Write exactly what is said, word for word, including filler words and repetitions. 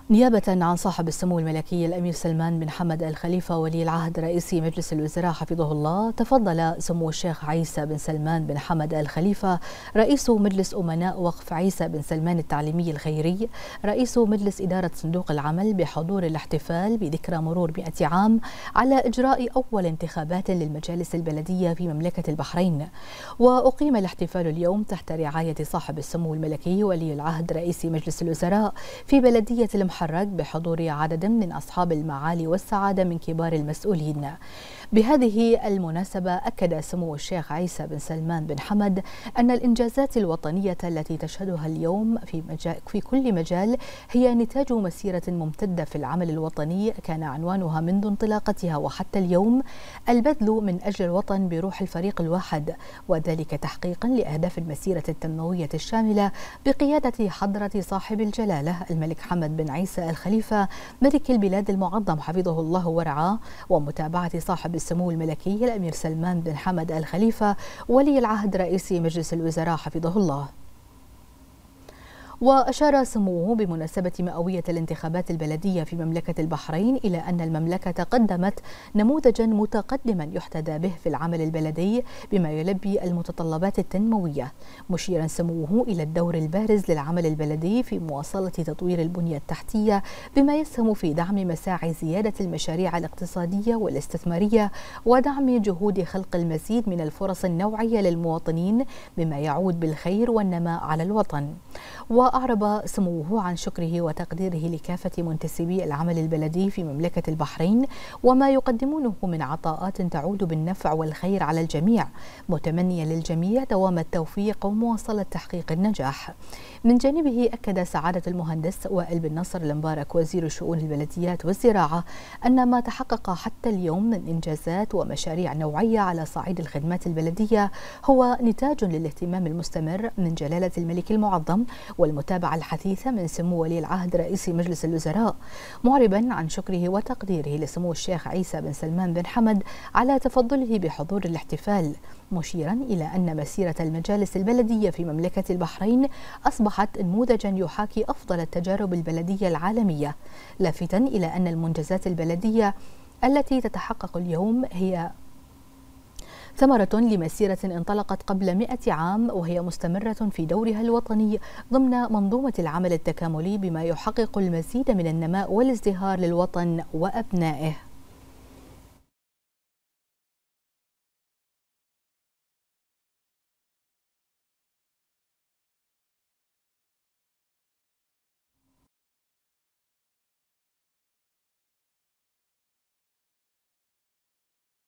نيابة عن صاحب السمو الملكي الأمير سلمان بن حمد آل خليفة ولي العهد رئيس مجلس الوزراء حفظه الله، تفضل سمو الشيخ عيسى بن سلمان بن حمد آل خليفة رئيس مجلس أمناء وقف عيسى بن سلمان التعليمي الخيري رئيس مجلس إدارة صندوق العمل بحضور الاحتفال بذكرى مرور مئة عام على إجراء أول انتخابات للمجالس البلدية في مملكة البحرين. وأقيم الاحتفال اليوم تحت رعاية صاحب السمو الملكي ولي العهد رئيس مجلس الوزراء في بلدية المحرق بحضور عدد من أصحاب المعالي والسعادة من كبار المسؤولين. بهذه المناسبة أكد سمو الشيخ عيسى بن سلمان بن حمد أن الإنجازات الوطنية التي تشهدها اليوم في, مجال في كل مجال هي نتاج مسيرة ممتدة في العمل الوطني كان عنوانها منذ انطلاقتها وحتى اليوم البذل من أجل الوطن بروح الفريق الواحد، وذلك تحقيقا لأهداف المسيرة التنموية الشاملة بقيادة حضرة صاحب الجلالة الملك حمد بن عيسى آل خليفة ملك البلاد المعظم حفظه الله ورعاه، ومتابعة صاحب السمو الملكي الأمير سلمان بن حمد آل خليفة ولي العهد رئيس مجلس الوزراء حفظه الله. وأشار سموه بمناسبة مئوية الانتخابات البلدية في مملكة البحرين إلى أن المملكة قدمت نموذجا متقدما يحتذى به في العمل البلدي بما يلبي المتطلبات التنموية، مشيرا سموه إلى الدور البارز للعمل البلدي في مواصلة تطوير البنية التحتية بما يسهم في دعم مساعي زيادة المشاريع الاقتصادية والاستثمارية ودعم جهود خلق المزيد من الفرص النوعية للمواطنين بما يعود بالخير والنماء على الوطن. وأعرب سموه عن شكره وتقديره لكافة منتسبي العمل البلدي في مملكة البحرين وما يقدمونه من عطاءات تعود بالنفع والخير على الجميع، متمنيا للجميع دوام التوفيق ومواصلة تحقيق النجاح. من جانبه أكد سعادة المهندس وائل بن نصر المبارك وزير شؤون البلديات والزراعة أن ما تحقق حتى اليوم من إنجازات ومشاريع نوعية على صعيد الخدمات البلدية هو نتاج للاهتمام المستمر من جلالة الملك المعظم والمتابعة الحثيثة من سمو ولي العهد رئيس مجلس الوزراء، معربا عن شكره وتقديره لسمو الشيخ عيسى بن سلمان بن حمد على تفضله بحضور الاحتفال، مشيرا إلى أن مسيرة المجالس البلدية في مملكة البحرين أصبحت نموذجا يحاكي أفضل التجارب البلدية العالمية، لافتا إلى أن المنجزات البلدية التي تتحقق اليوم هي ثمرة لمسيرة انطلقت قبل مئة عام وهي مستمرة في دورها الوطني ضمن منظومة العمل التكاملي بما يحقق المزيد من النماء والازدهار للوطن وأبنائه.